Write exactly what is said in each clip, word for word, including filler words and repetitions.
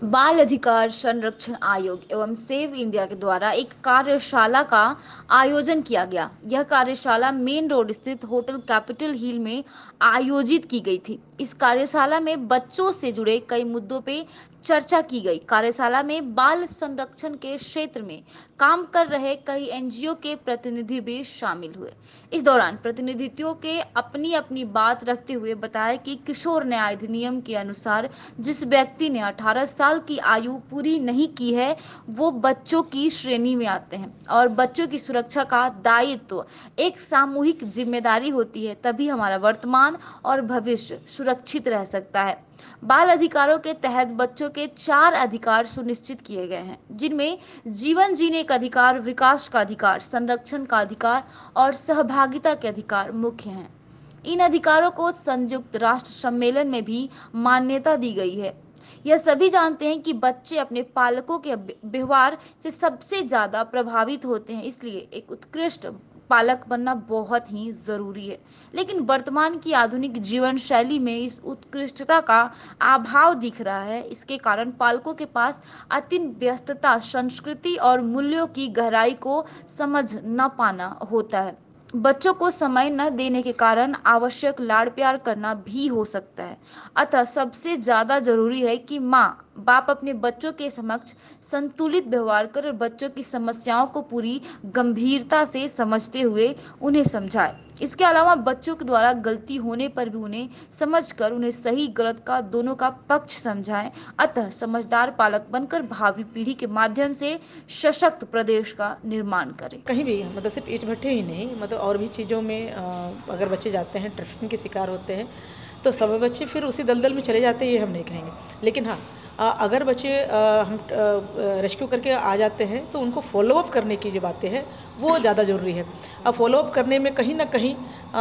बाल अधिकार संरक्षण आयोग एवं सेव इंडिया के द्वारा एक कार्यशाला का आयोजन किया गया। यह कार्यशाला मेन रोड स्थित होटल कैपिटल हिल में आयोजित की गई थी। इस कार्यशाला में बच्चों से जुड़े कई मुद्दों पे चर्चा की गई। कार्यशाला में बाल संरक्षण के क्षेत्र में काम कर रहे कई एनजीओ के प्रतिनिधि भी शामिल हुए। इस दौरान प्रतिनिधियों के अपनी अपनी बात रखते हुए बताया कि किशोर न्याय अधिनियम के अनुसार जिस व्यक्ति ने अठारह साल की आयु पूरी नहीं की है वो बच्चों की श्रेणी में आते हैं और बच्चों की सुरक्षा का दायित्व एक सामूहिक जिम्मेदारी होती है, तभी हमारा वर्तमान और भविष्य सुरक्षित रह सकता है। बाल अधिकारों के तहत बच्चों के चार अधिकार सुनिश्चित किए गए हैं, जिनमें जीवन जीने का अधिकार, विकास का अधिकार, संरक्षण का अधिकार और सहभागिता के अधिकार मुख्य हैं। इन अधिकारों को संयुक्त राष्ट्र सम्मेलन में भी मान्यता दी गई है। यह सभी जानते हैं कि बच्चे अपने पालकों के व्यवहार से सबसे ज्यादा प्रभावित होते हैं, इसलिए एक उत्कृष्ट पालक बनना बहुत ही जरूरी है। लेकिन वर्तमान की आधुनिक जीवन शैली में इस उत्कृष्टता का अभाव दिख रहा है। इसके कारण पालकों के पास अत्यंत व्यस्तता, संस्कृति और मूल्यों की गहराई को समझ न पाना होता है। बच्चों को समय न देने के कारण आवश्यक लाड़ प्यार करना भी हो सकता है। अतः सबसे ज्यादा जरूरी है कि माँ बाप अपने बच्चों के समक्ष संतुलित व्यवहार कर बच्चों की समस्याओं को पूरी गंभीरता से समझते हुए उन्हें समझाए। इसके अलावा बच्चों के द्वारा गलती होने पर भी उन्हें समझकर उन्हें सही गलत का दोनों का पक्ष समझाएं। अतः समझदार पालक बनकर भावी पीढ़ी के माध्यम से सशक्त प्रदेश का निर्माण करें। कहीं भी मतलब सिर्फ ईंट भट्टे ही नहीं, मतलब और भी चीज़ों में अगर बच्चे जाते हैं, ट्रैफिकिंग के शिकार होते हैं, तो सब बच्चे फिर उसी दलदल में चले जाते हैं, ये हम नहीं कहेंगे। लेकिन हाँ, अगर बच्चे हम रेस्क्यू करके आ जाते हैं तो उनको फॉलोअप करने की जो बातें हैं वो ज़्यादा ज़रूरी है। अब फॉलोअप करने में कहीं ना कहीं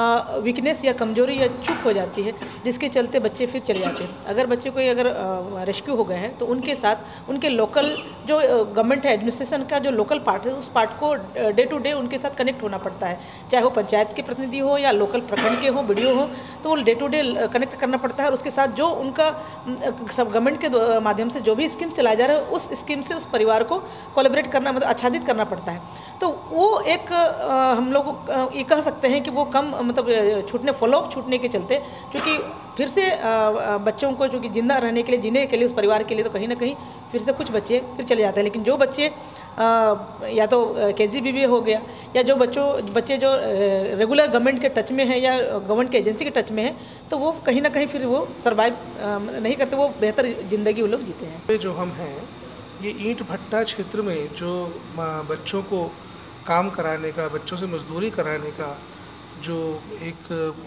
वीकनेस या कमजोरी या चूक हो जाती है, जिसके चलते बच्चे फिर चले जाते हैं। अगर बच्चे कोई अगर रेस्क्यू हो गए हैं तो उनके साथ उनके लोकल जो गवर्नमेंट है, एडमिनिस्ट्रेशन का जो लोकल पार्ट है, उस पार्ट को डे टू डे उनके साथ कनेक्ट होना पड़ता है। चाहे वो पंचायत के प्रतिनिधि हो या लोकल प्रखंड के हो, वीडियो हो, तो वो डे टू डे कनेक्ट करना पड़ता है। और उसके साथ जो उनका सब गवर्नमेंट के माध्यम से जो भी स्कीम चलाया जा रहा है, उस स्कीम से उस परिवार को कोलैबोरेट करना, मतलब आच्छादित करना पड़ता है। तो वो एक आ, हम लोग ये कह सकते हैं कि वो कम मतलब छूटने फॉलोअप छूटने के चलते, क्योंकि फिर से आ, बच्चों को जो कि जिंदा रहने के लिए, जीने के लिए, उस परिवार के लिए, तो कहीं ना कहीं फिर से कुछ बच्चे फिर चले जाते हैं। लेकिन जो बच्चे आ, या तो के जी बी बी हो गया, या जो बच्चों बच्चे जो रेगुलर गवर्नमेंट के टच में है या गवर्नमेंट के एजेंसी के टच में है, तो वो कहीं ना कहीं फिर वो सर्वाइव नहीं करते, वो बेहतर ज़िंदगी वो लोग जीते हैं। जो हम हैं ये ईंट भट्टा क्षेत्र में जो बच्चों को काम कराने का, बच्चों से मजदूरी कराने का जो एक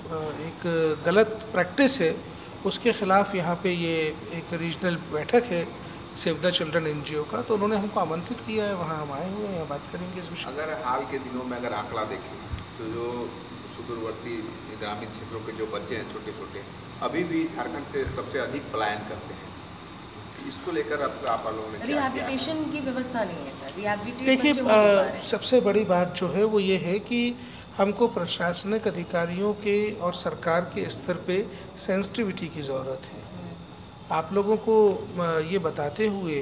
एक गलत प्रैक्टिस है, उसके ख़िलाफ़ यहाँ पे ये एक रीजनल बैठक है सेव द चिल्ड्रन एनजीओ का, तो उन्होंने हमको आमंत्रित किया है, वहाँ हम आए हुए हैं, बात करेंगे इस विषय। अगर हाल के दिनों में अगर आंकड़ा देखें तो जो सुदूरवर्ती ग्रामीण क्षेत्रों के जो बच्चे हैं छोटे छोटे, अभी भी झारखंड से सबसे अधिक पलायन करते हैं। इसको लेकर अब आप लोगों ने रिहैबिलिटेशन की व्यवस्था नहीं है सर, रिहैबिलिटेट देखिए, सबसे बड़ी बात जो है वो ये है कि हमको प्रशासनिक अधिकारियों के और सरकार के स्तर पे सेंसिटिविटी की ज़रूरत है। आप लोगों को ये बताते हुए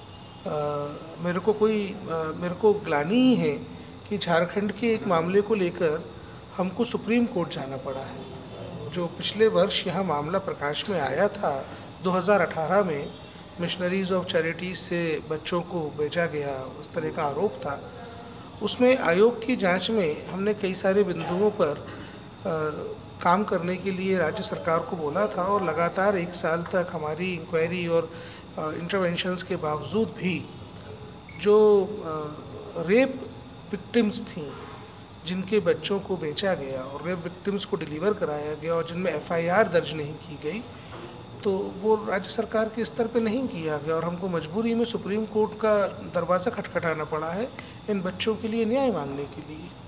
आ, मेरे को कोई आ, मेरे को ग्लानि ही है कि झारखंड के एक मामले को लेकर हमको सुप्रीम कोर्ट जाना पड़ा है। जो पिछले वर्ष यहाँ मामला प्रकाश में आया था, दो हज़ार अठारह में मिशनरीज़ ऑफ चैरिटीज़ से बच्चों को भेजा गया, उस तरह का आरोप था। उसमें आयोग की जांच में हमने कई सारे बिंदुओं पर आ, काम करने के लिए राज्य सरकार को बोला था, और लगातार एक साल तक हमारी इंक्वायरी और इंटरवेंशंस के बावजूद भी जो आ, रेप विक्टिम्स थीं, जिनके बच्चों को बेचा गया और रेप विक्टिम्स को डिलीवर कराया गया और जिनमें एफ आई आर दर्ज नहीं की गई, तो वो राज्य सरकार के स्तर पे नहीं किया गया, और हमको मजबूरी में सुप्रीम कोर्ट का दरवाज़ा खटखटाना पड़ा है इन बच्चों के लिए न्याय मांगने के लिए।